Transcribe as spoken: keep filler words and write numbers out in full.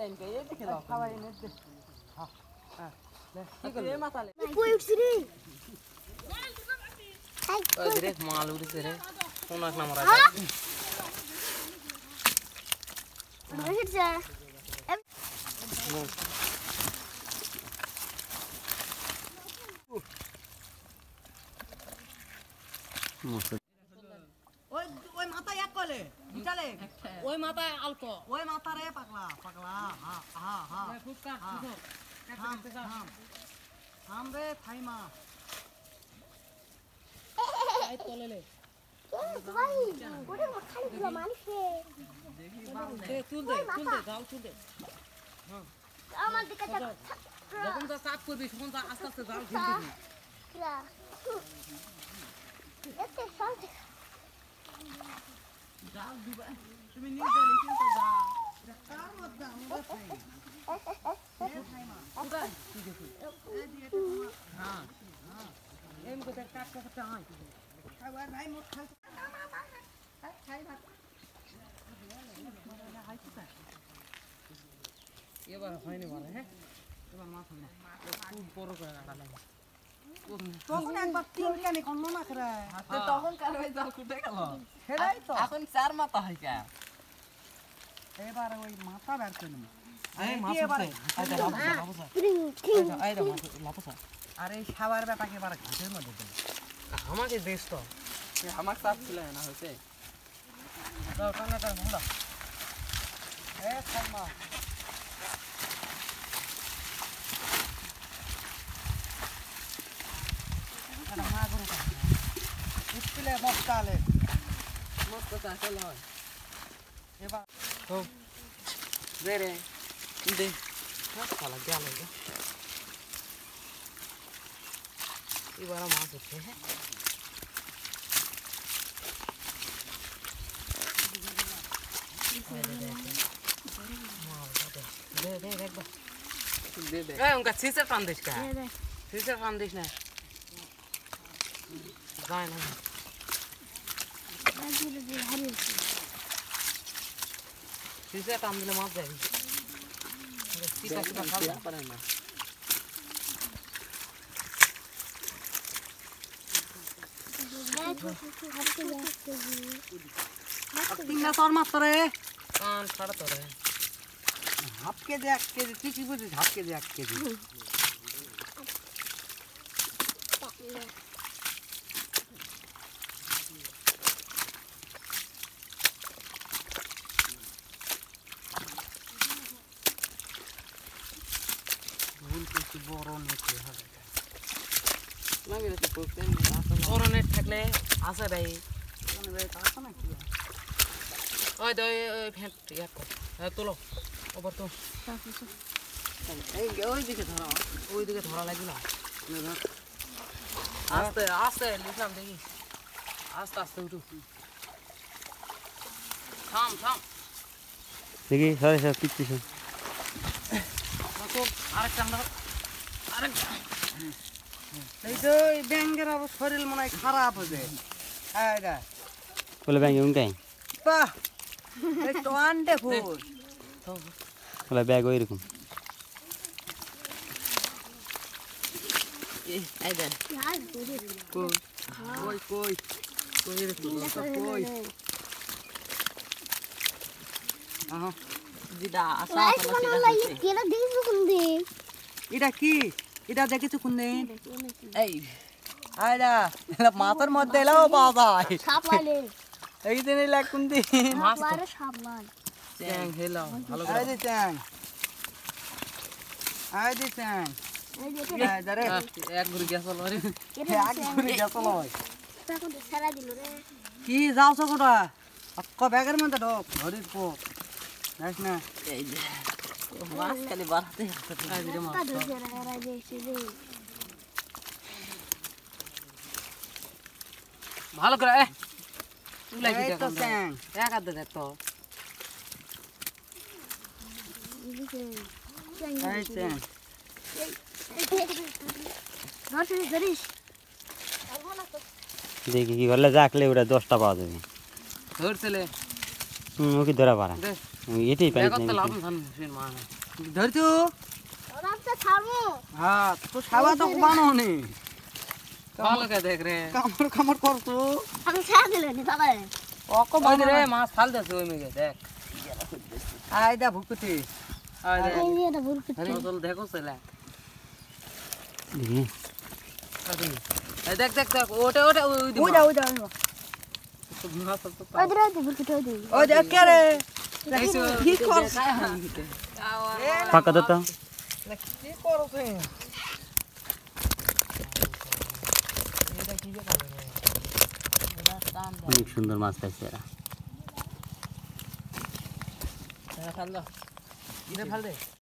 line কে এই দেখে লাও খাওয়াই নে দে হ্যাঁ হ্যাঁ লে কি করলি এ মাথা লে কই উঠছি রে ওই রে মাল উড়ছে রে কোন এক নাম্বার আছে রহিত যা ওই ওই মাথা এক কলে বুঝালে ওই মাথায় আলকো ওই মাথা রে পাগলা পাগলা হ্যাঁ হ্যাঁ হ্যাঁ ফুটকা ফুটক থাম থাম থাম রে থাইমা এই তোলে লে ভাই ওরে খালি দিলা মানিসে দে তুল দে তুল দে যাও তুল দে আমার দিকে তাক যখন তো চাপ করবি তখন তো আস্তে আস্তে জাল ফেলতে দিবি রা এতে শান্তি জাল দিবা তুমি নিয়ে যাবে কিন্তু যা কার মধ্যে আমরা থাই এ থাইমা কোথায় ঠিক আছে হ্যাঁ হ্যাঁ এম কোথায় কাট করতে হয় খাবার ভাই মোট খাই খাই ভাত এবার হয়নি বলে হ্যাঁ এবার মাছ না খুব বড় করে কাটা লাগে তখন একবার তিন কানি করলো না করে তখন কার হয়ে জাল কুটে গেল সেটাই তো এখন চার মাথা হয় কে এবার ওই মাথা বের করে নেব এই মাছ উঠছে আইদা লাপসা লাপসা আইদা মাছ লাপসা আর এই খাবার ব্যাটাকে এবার ঘাটের মধ্যে দেব আমাকে দেশ তো আমার চাপ ছিল না হয়েছে দাও টানাটা ভুলা এ থাইমা এটা মা গুরু কা ইসলে মক্কালে মস্ত চাচল হয় এবার তো দে রে দে না সালা গেল রে এবার মাছ উঠছে হ্যাঁ দে দে দেখবা দে দে এই উনকা সিসে টান দিস কা সিসে টান দিস না যায় না সিসে টান দিলে মাছ যাবে সিটা সিটা খাওয়া পারে না তিনটা তোর মাত্র রে কান ছাড়া তো রে হাফ কেজি এক কেজি তুই কি বুঝিস হাফ কেজি এক কেজি ভুল কিছু বড় নেতে হবে লাগে তো করতে বড় নেট থাকলে আছে ভাই মানে ভাই আসে না কি ওই তো ওই ফ্যাট ইয়া কর হ্যাঁ তোলো ওপর তো এই ওই দিকে ধরো ওই দিকে ধরা লাগবে না আস্তে আস্তে লিখলাম দেখি আস্তে আস্তে উঠু থাম থাম দেখি সরে সব পিচ্ছি আরেকটা আমরা আরেকটা এই তো এই ব্যাঙ্গের অবস্থা শরীর মনে হয় খারাপ হবে এইটা বলে ব্যাগ উনকাই বাহ এই তো আন্ডে ফুল বলে ব্যাগ ওইরকম এই এই দেন কই কই কই কই রে কই আহা দিদা আসা লাইট বানালা এই কেনা দিছ কোন দি এটা কি এটা দেখিছো কোন দিন এই আইডা এটা মাথার মধ্যে এলাও বাবা সাপ লাইলে এই দিন এলা কোন দিন সাপ লাইলে সাপ লাই চ্যাং হেলাও ভালো আই দি চ্যাং আই দি চ্যাং এই যে এই দারে এক ঘুরে গেছ লরে এক ঘুরে গেছল তখন সারা দিল রে কি যাও সকটা অক্ক ব্যাগের মধ্যে ঢোক ধরিস পো নাইস না এই যে মাছ খালি বাড়াতে আই দি মা কা ধরে রা যে সে যে ভালো করে এ তুই লাগি এই তো চ্যাং এক হাত দে তো এদিকে এই চ্যাং ধরছিস ধরিস দেখি কি করলে জাকলে ওটা দশটা পাওয়া যাবে ধরছিলে হুম ওকে ধরা পারা দে এটাই পানি দেখো তো লাভ ধান শুন মা ধরছো ওরা তো ছাড়বো হ্যাঁ তো সাবা তো বানো নি ভালো কে দেখ রে কামড় কামড় করতো আমি ছেড়ে দিলেন বাবা অক ওই রে মাছ ফাল দেছে ওই মেগে দেখ আই দা ভুকুতি আয় দেখ এই যে এটা ভুল আরে চল দেখো সেলা দেখি এই দেখ দেখ দেখ ওটা ওটা ওই দি ওই দা ওই দা মাছ তো ওই দিকে ওই ভুল কিছু ওই দিকে ওই দা কে রে কি কর ফাঁকা দিত কি করছে অনেক সুন্দর মাছ পাইছে এরা ফাল দাও দে ফাল দে